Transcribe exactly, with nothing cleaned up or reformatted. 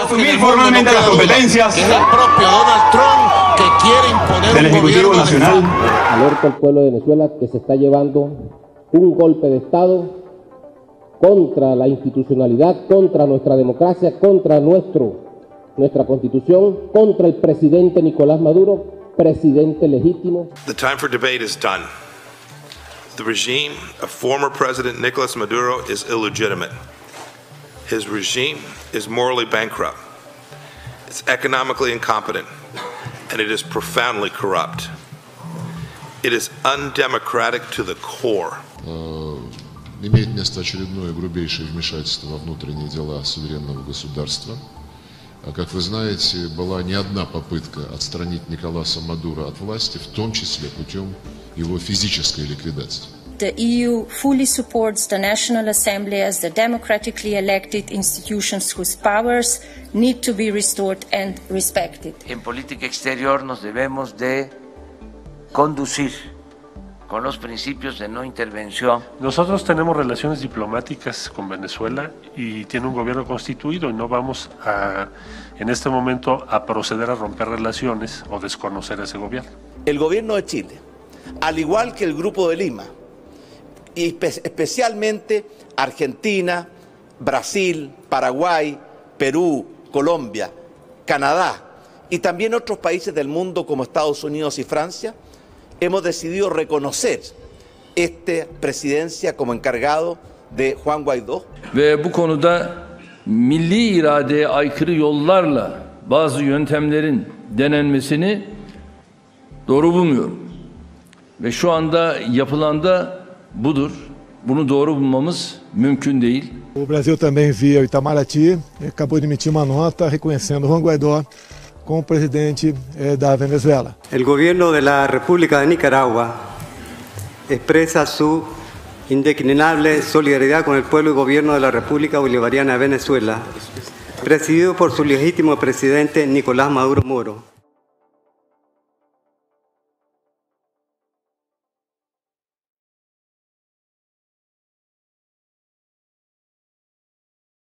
asumir formalmente las competencias es el propio Donald Trump que quiere imponer del Ejecutivo Nacional. Alerta al pueblo de Venezuela que se está llevando un golpe de Estado contra la institucionalidad, contra nuestra democracia, contra nuestro, nuestra Constitución, contra el presidente Nicolás Maduro, presidente legítimo. The time for debate is done. The regime of former President Nicolás Maduro is illegitimate. His regime is morally bankrupt. It's economically incompetent, and it is profoundly corrupt. It is undemocratic to the core. Имеет место очередное грубейшее вмешательство во внутренние дела суверенного государства. Как вы знаете, была не одна попытка отстранить Николаса Мадуро от власти, в том числе путем его физической ликвидации. The E U fully supports the National Assembly as the democratically elected institutions whose powers need to be restored and respected. En política exterior nos debemos de conducir con los principios de no intervención. Nosotros tenemos relaciones diplomáticas con Venezuela y tiene un gobierno constituido y no vamos a, en este momento, a proceder a romper relaciones o desconocer a ese gobierno. El gobierno de Chile, al igual que el Grupo de Lima, y especialmente Argentina, Brasil, Paraguay, Perú, Colombia, Canadá y también otros países del mundo como Estados Unidos y Francia, hemos decidido reconocer esta presidencia como encargado de Juan Guaidó. Ve bu konuda milli iradeye aykırı yollarla bazı yöntemlerin denenmesini doğru bulmuyorum. Ve şu anda yapılan da budur. Bunu doğru bulmamız mümkün değil. O Brasil também, via o Itamaraty, acabou de emitir uma nota reconhecendo Juan Guaidó como presidente eh, da Venezuela. El gobierno de la República de Nicaragua expresa su indeclinable solidaridad con el pueblo y gobierno de la República Bolivariana de Venezuela, presidido por su legítimo presidente Nicolás Maduro Moro.